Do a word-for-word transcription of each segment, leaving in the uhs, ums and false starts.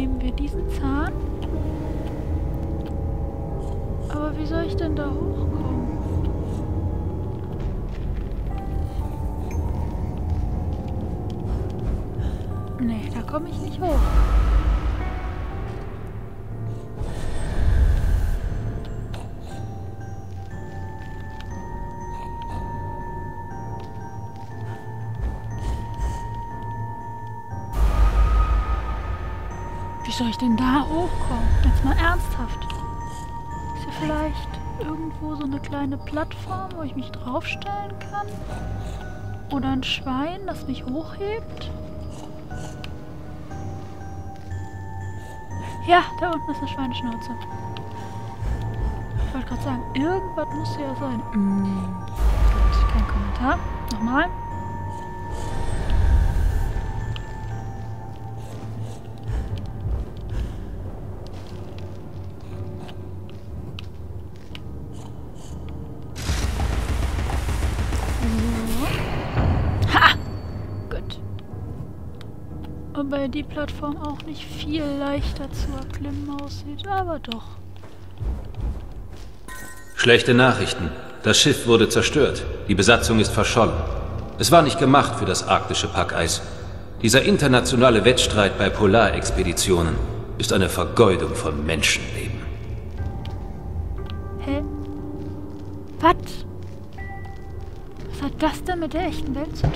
nehmen wir diesen Zahn. Aber wie soll ich denn da hochkommen? Nee, da komme ich nicht hoch. Wie soll ich denn da hochkommen? Jetzt mal ernsthaft. Ist hier vielleicht irgendwo so eine kleine Plattform, wo ich mich draufstellen kann? Oder ein Schwein, das mich hochhebt? Ja, da unten ist eine Schweineschnauze. Ich wollte gerade sagen, irgendwas muss ja sein. Mm. Gut, kein Kommentar. Nochmal. Wobei die Plattform auch nicht viel leichter zu erklimmen aussieht, aber doch. Schlechte Nachrichten. Das Schiff wurde zerstört. Die Besatzung ist verschollen. Es war nicht gemacht für das arktische Packeis. Dieser internationale Wettstreit bei Polarexpeditionen ist eine Vergeudung von Menschenleben. Hä? Was? Was hat das denn mit der echten Welt zu tun?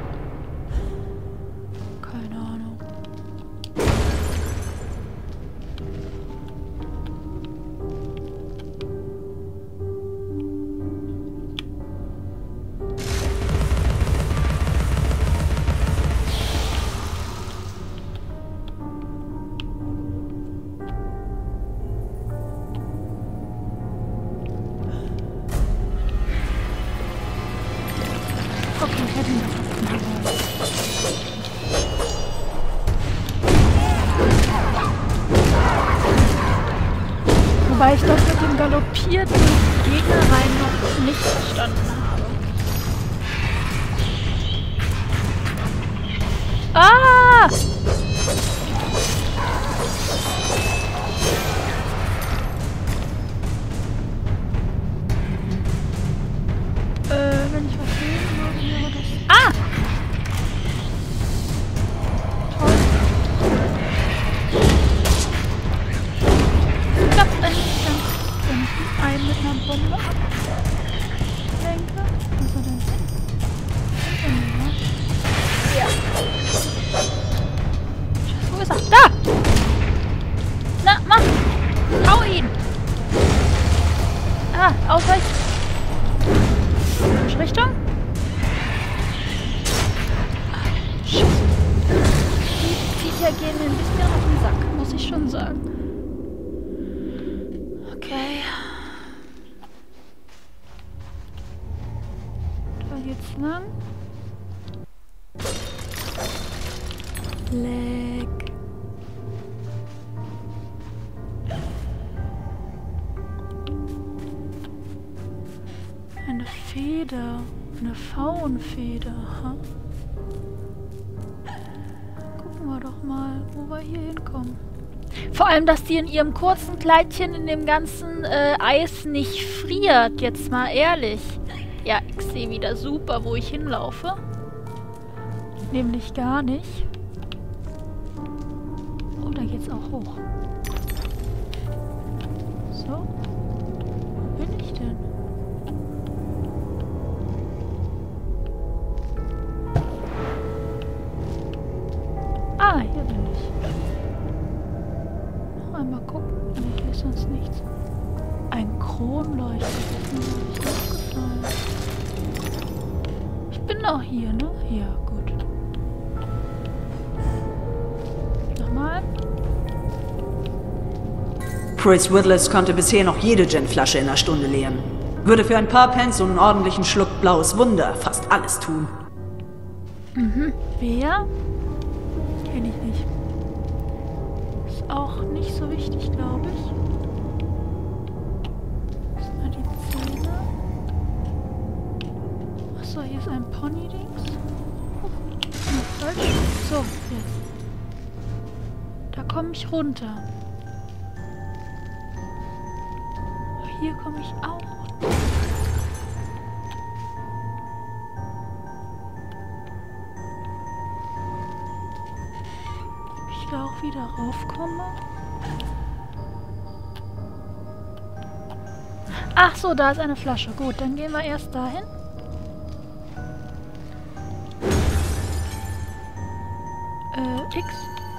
Wobei ich das mit dem galoppierten Gegner rein noch nicht verstanden habe. Ah! Äh, wenn ich was sehen würde, wäre das... Ah! Toll. Klappt eigentlich ganz gut, wenn ich einen mit einer Bombe ablenke. Was ist er denn? Ja. Wo ist er? Da! Na, mach! Hau ihn! Ah, ausweichen! Falsche Richtung? Scheiße. Die Viecher gehen mir ein bisschen auf den Sack, muss ich schon sagen. Okay. Da geht's lang. Leck. Eine Feder. Eine Faunfeder. Ha? Gucken wir doch mal, wo wir hier hinkommen. Vor allem, dass die in ihrem kurzen Kleidchen in dem ganzen äh, Eis nicht friert. Jetzt mal ehrlich. Ja, ich sehe wieder super, wo ich hinlaufe. Nämlich gar nicht. Oh, da geht's auch hoch. So. Wo bin ich denn? Ah, hier bin ich. Noch einmal gucken. Nee, hier ist sonst nichts. Ein Kronleuchter. Das ist mir nicht aufgefallen. Ich bin auch hier, ne? Hier, gut. Nochmal. Chris Witless konnte bisher noch jede Gin-Flasche in einer Stunde leeren. Würde für ein paar Pence und einen ordentlichen Schluck blaues Wunder fast alles tun. Mhm. Wer? Kenn ich nicht. Ist auch nicht so wichtig, glaube ich. Was sind da die Zähne? Achso, hier ist ein Pony-Dings. Oh, falsch. So, jetzt. Da komme ich runter. Hier komme ich auch runter. Ob ich da auch wieder raufkomme? Ach so, da ist eine Flasche. Gut, dann gehen wir erst dahin. Äh, X.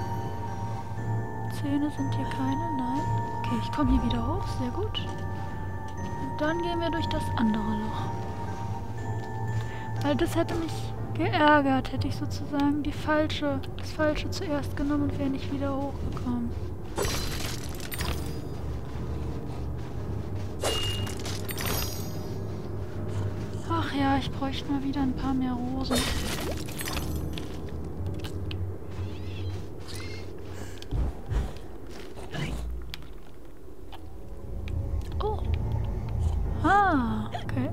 Zähne sind hier keine, nein. Okay, ich komme hier wieder hoch, sehr gut. Und dann gehen wir durch das andere Loch. Weil das hätte mich geärgert, hätte ich sozusagen die falsche, das falsche zuerst genommen und wäre nicht wieder hochgekommen. Ach ja, ich bräuchte mal wieder ein paar mehr Rosen. Oh. Ah, okay.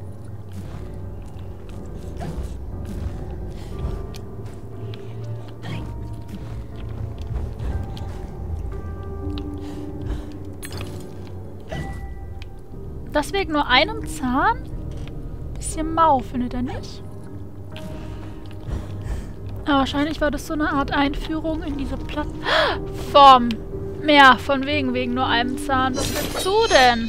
Das wegen nur einem Zahn? Bisschen mau, findet er nicht? Aber wahrscheinlich war das so eine Art Einführung in diese Plattform. Ja, von wegen, wegen nur einem Zahn. Was willst du denn?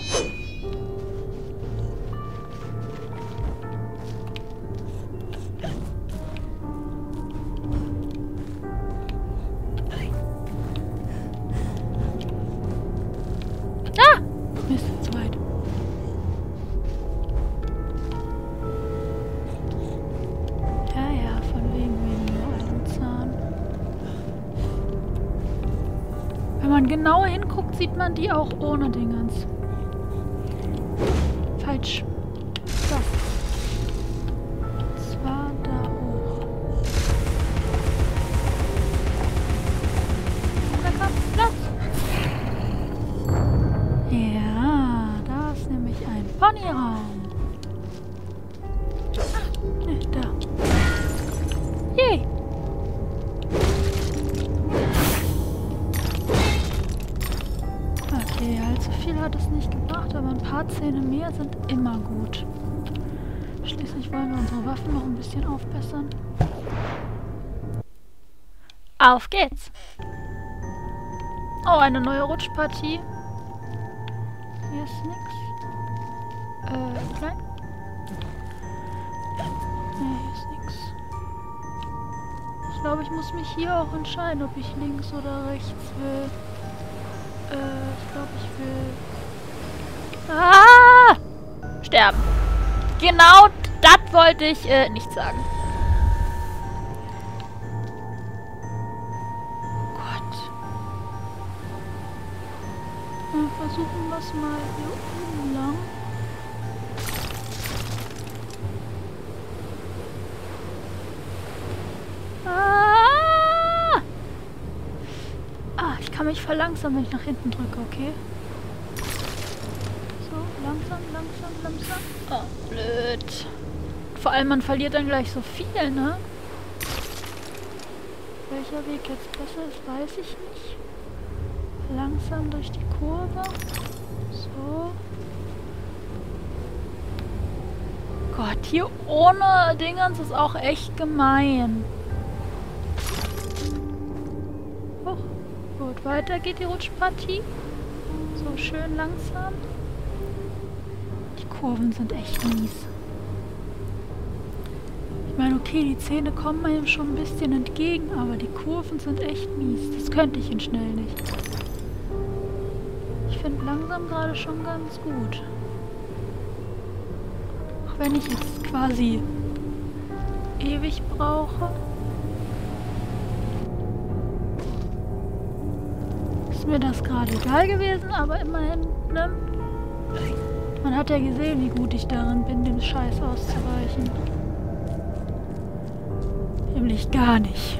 Ah! Mist, zu weit. Ja, ja, von wegen, wegen nur einem Zahn. Wenn man genauer hinguckt, sieht man die auch ohne Dingens. Falsch. So. Und zwar da hoch. Da kommt Platz. Ja, da ist nämlich ein Ponyraum. Ah, ne, da. Yay. Okay, allzu viel hat es nicht gebracht, aber ein paar Zähne mehr sind immer gut. Schließlich wollen wir unsere Waffen noch ein bisschen aufbessern. Auf geht's! Oh, eine neue Rutschpartie. Hier ist nix. Äh, nein. Nee, hier ist nix. Ich glaube, ich muss mich hier auch entscheiden, ob ich links oder rechts will. Äh, ich glaube, ich will... Ah! Sterben. Genau das wollte ich äh, nicht sagen. Gott. Dann versuchen wir es mal hier oben lang. Ah! Ah, ich kann mich verlangsamen, wenn ich nach hinten drücke, okay? So, langsam, langsam, langsam. Oh, blöd. Vor allem, man verliert dann gleich so viel, ne? Welcher Weg jetzt besser ist, weiß ich nicht. Langsam durch die Kurve. So. Gott, hier ohne Dingens ist auch echt gemein. Hoch. Gut, weiter geht die Rutschpartie. So schön langsam. Die Kurven sind echt mies. Ich meine, okay, die Zähne kommen einem schon ein bisschen entgegen, aber die Kurven sind echt mies. Das könnte ich in schnell nicht. Ich finde langsam gerade schon ganz gut. Auch wenn ich jetzt quasi ewig brauche. Ist mir das gerade egal gewesen, aber immerhin, ne? Man hat ja gesehen, wie gut ich darin bin, dem Scheiß auszuweichen. Nämlich gar nicht.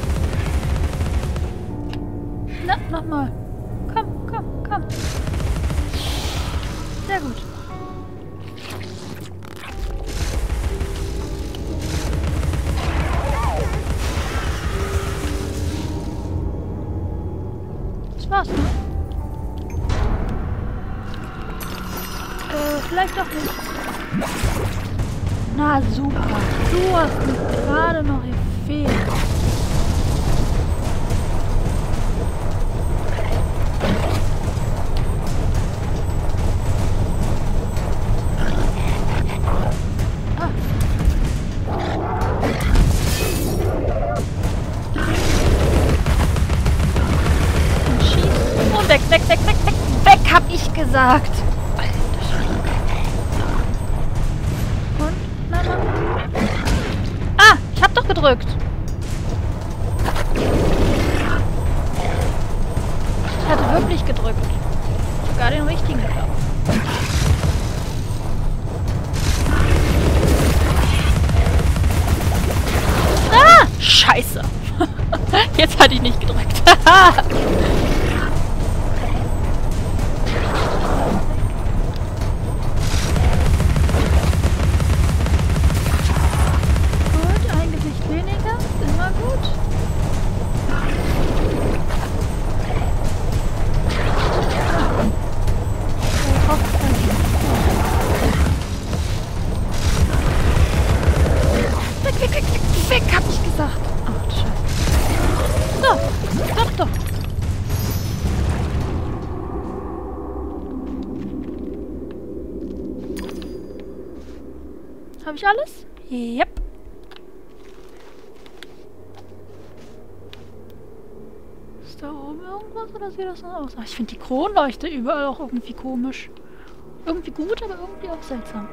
Na, nochmal. Komm, komm, komm. Sehr gut. Das war's, ne? Äh, vielleicht auch nicht. Na super. Du hast mir gerade noch gefehlt. Weg, weg, weg, weg, weg, weg, hab ich gesagt. Alter Schwede. Und? Na, na. Ah, ich hab doch gedrückt. Ich hatte wirklich gedrückt. Sogar den richtigen geglaubt. Ah, scheiße. Jetzt hatte ich nicht gedrückt. Habe ich alles? Yep. Ist da oben irgendwas oder sieht das so aus? Ach, ich finde die Kronleuchte überall auch irgendwie komisch. Irgendwie gut, aber irgendwie auch seltsam.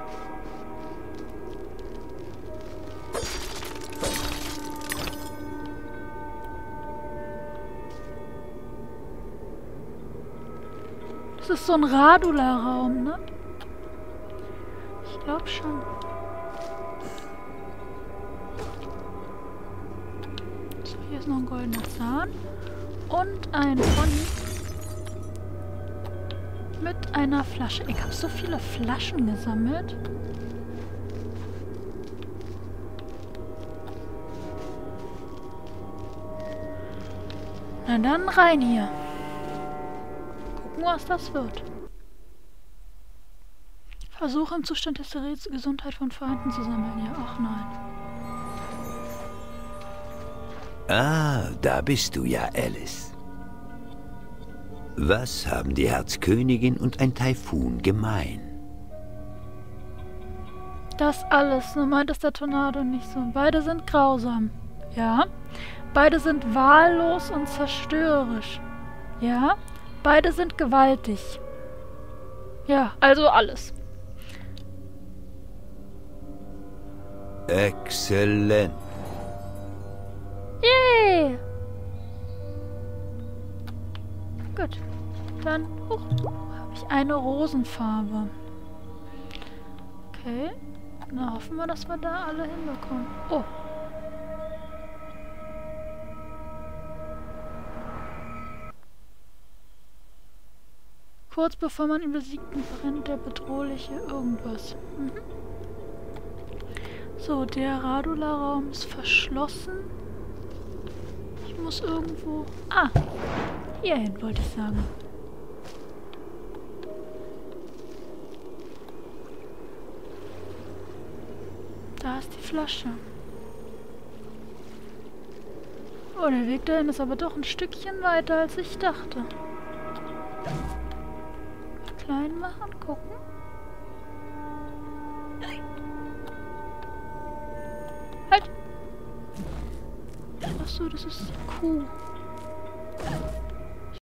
Das ist so ein Radula-Raum, ne? Ich glaube schon. So, hier ist noch ein goldener Zahn. Und ein Pony. Mit einer Flasche. Ich habe so viele Flaschen gesammelt. Na dann rein hier. Gucken, was das wird. Versuche im Zustand des Geräts Gesundheit von Feinden zu sammeln. Ja, ach nein. Ah, da bist du ja, Alice. Was haben die Herzkönigin und ein Taifun gemein? Das alles, nur meint es der Tornado nicht so. Beide sind grausam. Ja. Beide sind wahllos und zerstörerisch. Ja. Beide sind gewaltig. Ja, also alles. Exzellent. Yay! Gut. Dann uh, habe ich eine Rosenfarbe. Okay. Na, hoffen wir, dass wir da alle hinbekommen. Oh. Kurz bevor man ihn besiegt, brennt der bedrohliche irgendwas. Mhm. So, der Radula-Raum ist verschlossen. Ich muss irgendwo... Ah! Hierhin, wollte ich sagen. Da ist die Flasche. Oh, der Weg dahin ist aber doch ein Stückchen weiter, als ich dachte. Klein machen, gucken. Halt! Achso, das ist die Kuh.